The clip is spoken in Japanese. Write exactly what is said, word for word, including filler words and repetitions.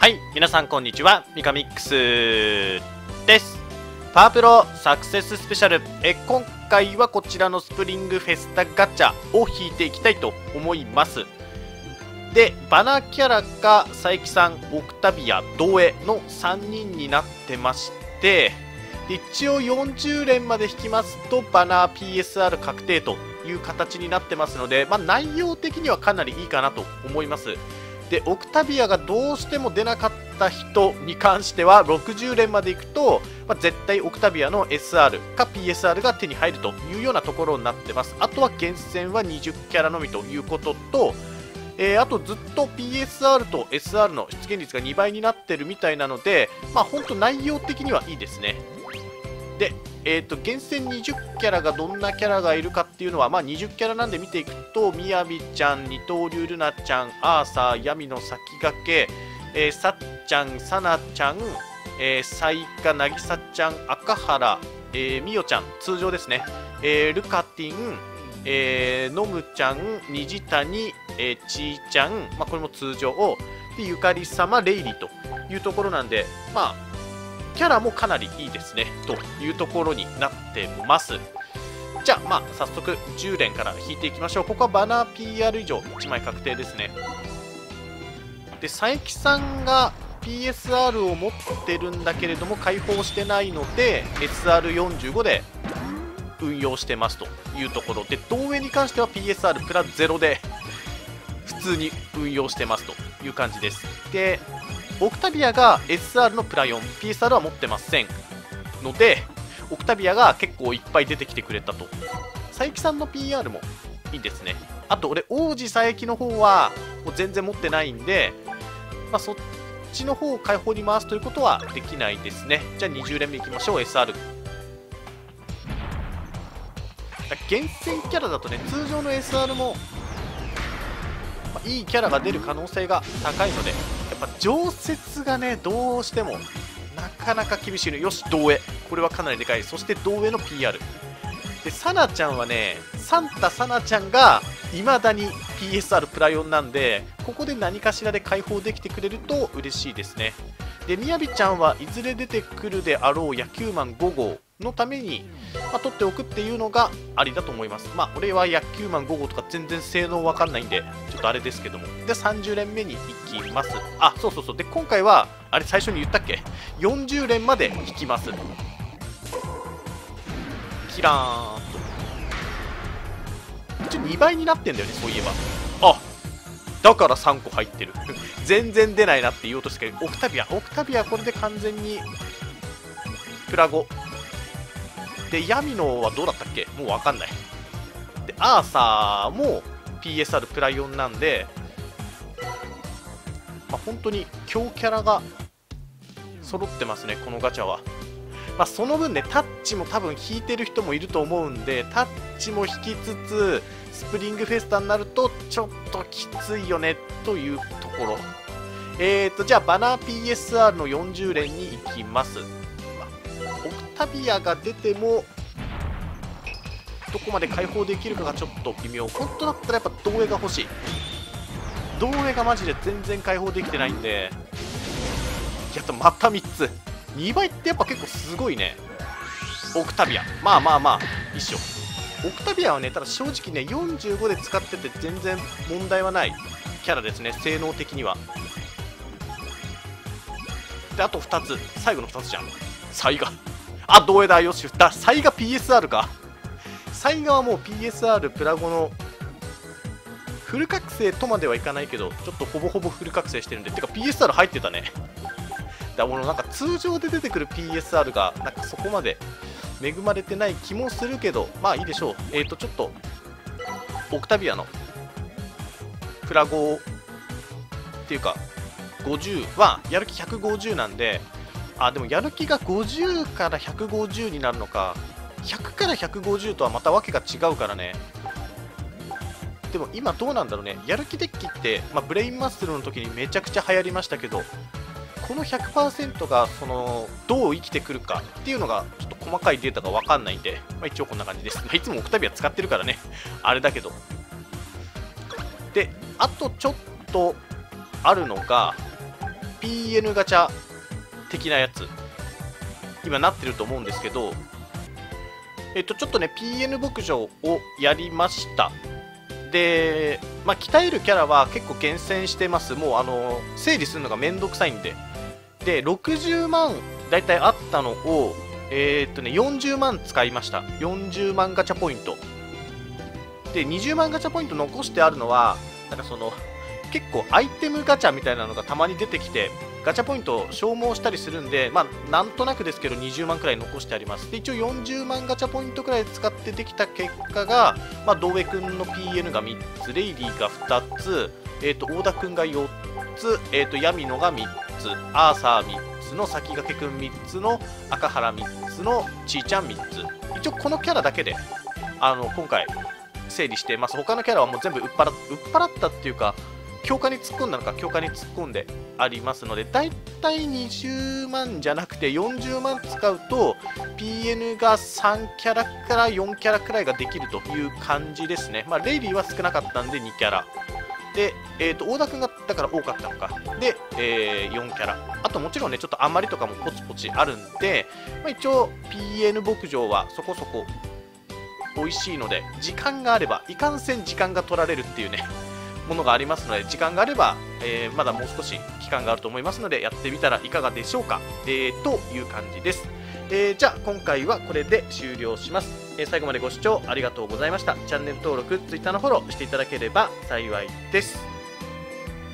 はい、皆さんこんにちは、ミカミックスです。パワープロサクセススペシャル。え今回はこちらのスプリングフェスタガチャを引いていきたいと思います。で、バナーキャラが佐伯さん、オクタビア、ドエのさんにんになってまして、一応よんじゅう連まで引きますとバナー ピーエスアール 確定という形になってますので、まあ、内容的にはかなりいいかなと思います。で、オクタビアがどうしても出なかった人に関してはろくじゅう連までいくと、まあ、絶対オクタビアの エスアール か ピーエスアール が手に入るというようなところになってます。あとは厳選はにじゅうキャラのみということと、えー、あとずっと ピーエスアール と エスアール の出現率がにばいになってるみたいなので、まあ本当内容的にはいいですね。で、えーと、厳選にじゅうキャラがどんなキャラがいるかっていうのは、まあ、にじゅうキャラなんで見ていくと、みやびちゃん、二刀流ルナちゃん、アーサー、闇の先駆け、えー、さっちゃん、さなちゃん、えー、サイカ、なぎさちゃん、赤原、えー、みよちゃん、通常ですね、えー、ルカティン、えー、のむちゃん、虹谷、えー、ちーちゃん、まあ、これも通常、で、ゆかり様、レイリというところなんで、まあ、キャラもかなりいいですねというところになってます。じゃあ、まあ、早速じゅう連から引いていきましょう。ここはバナー ピーアール 以上いちまい確定ですね。で、佐伯さんが ピーエスアール を持ってるんだけれども開放してないので エスアールよんじゅうご で運用してますというところで、同上に関しては ピーエスアール プラゼロで普通に運用してますという感じです。で、オクタビアが エスアール のプラよん、ピーエスアール は持ってませんので、オクタビアが結構いっぱい出てきてくれたと。佐伯さんの ピーアール もいいですね。あと俺、王子佐伯の方はもう全然持ってないんで、まあ、そっちの方を開放に回すということはできないですね。じゃあにじゅう連目いきましょう。 エスアール 厳選キャラだとね、通常の エスアール もいいキャラが出る可能性が高いので、やっぱ常設がね、どうしてもなかなか厳しいの。よし、同上、これはかなりでかい。そして同上の ピーアール で、サナちゃんはね、サンタサナちゃんがいまだに ピーエスアール プラよんなんで、ここで何かしらで解放できてくれると嬉しいですね。で、みやびちゃんはいずれ出てくるであろう野球マンご号のために、まあ、取っておくっていうのがありだと思います。まあ、俺は野球マンご号とか全然性能わかんないんで、ちょっとあれですけども。で、さんじゅう連目に行きます。あ、そうそうそう。で、今回は、あれ最初に言ったっけ ?よんじゅう連まで引きます。キラーンと。一応にばいになってんだよね、そういえば。あ、だからさんこ入ってる。全然出ないなって言おうとしたけど、オクタビア。オクタビアこれで完全に、プラご。で、闇のはどうだったっけ、もうわかんない。で、アーサーも ピーエスアール プラよんなんで、まあ、本当に強キャラが揃ってますね、このガチャは。まあ、その分ね、タッチも多分引いてる人もいると思うんで、タッチも引きつつ、スプリングフェスタになると、ちょっときついよね、というところ。えーと、じゃあ、バナー ピーエスアール のよんじゅう連に行きます。オクタビアが出ても、どこまで解放できるかがちょっと微妙。本当だったらやっぱ同上が欲しい。同上がマジで全然解放できてないんで、やっとまたみっつ。にばいってやっぱ結構すごいね。オクタビア。まあまあまあ、一緒。オクタビアはね、ただ正直ね、よんじゅうごで使ってて全然問題はないキャラですね、性能的には。で、あとふたつ。最後のふたつじゃん。サイガ。あ、同上だ。よし、だ。サイガ ピーエスアール か。サイガはもう ピーエスアール プラごのフル覚醒とまではいかないけど、ちょっとほぼほぼフル覚醒してるんで、てか ピーエスアール 入ってたね。だからなんか通常で出てくる ピーエスアール がなんかそこまで恵まれてない気もするけど、まあいいでしょう。えっと、ちょっとオクタビアのプラごっていうかごじゅうはやる気ひゃくごじゅうなんで、あ、でもやる気がごじゅうからひゃくごじゅうになるのか。ひゃくからひゃくごじゅうとはまたわけが違うからね。でも今どうなんだろうね。やる気デッキって、まあ、ブレインマッスルの時にめちゃくちゃ流行りましたけど、この ひゃくパーセント がそのどう生きてくるかっていうのがちょっと細かいデータが分かんないんで、まあ、一応こんな感じです。まあ、いつもオクタビア使ってるからね、あれだけど。で、あとちょっとあるのが、 ピーエヌ ガチャ的なやつ今なってると思うんですけど、えっとちょっとね ピーエヌ 牧場をやりました。で、まあ、鍛えるキャラは結構厳選してます。もうあの整理するのがめんどくさいんで。でろくじゅうまんだいたいあったのをえー、っとねよんじゅうまん使いました。よんじゅうまんガチャポイントでにじゅうまんガチャポイント残してあるのはなんかその結構アイテムガチャみたいなのがたまに出てきてガチャポイントを消耗したりするんで、まあなんとなくですけどにじゅうまんくらい残してあります。で一応よんじゅうまんガチャポイントくらい使ってできた結果が、まあ、道江くんの ピーエヌ がみっつ、レイリーがふたつ、えー、と大田くんがよっつ、えー、とヤミノがみっつ、アーサーみっつの先駆けくんみっつの赤原みっつのちーちゃんみっつ、一応このキャラだけであの今回整理してます。他のキャラはもう全部売っ払っ売っ払ったっていうか強化に突っ込んだのか強化に突っ込んでありますので、だいたいにじゅうまんじゃなくてよんじゅうまん使うと ピーエヌ がさんキャラからよんキャラくらいができるという感じですね。まあ、レイリーは少なかったんでにキャラで、えー、と大田君がだから多かったのかで、えー、よんキャラ、あともちろんねちょっと余りとかもポチポチあるんで、まあ、一応 ピーエヌ 牧場はそこそこ美味しいので時間があればいかんせん時間が取られるっていうねものがありますので、時間があれば、えー、まだもう少し期間があると思いますのでやってみたらいかがでしょうか、えー、という感じです。えー、じゃあ今回はこれで終了します。えー、最後までご視聴ありがとうございました。チャンネル登録、Twitter のフォローしていただければ幸いです。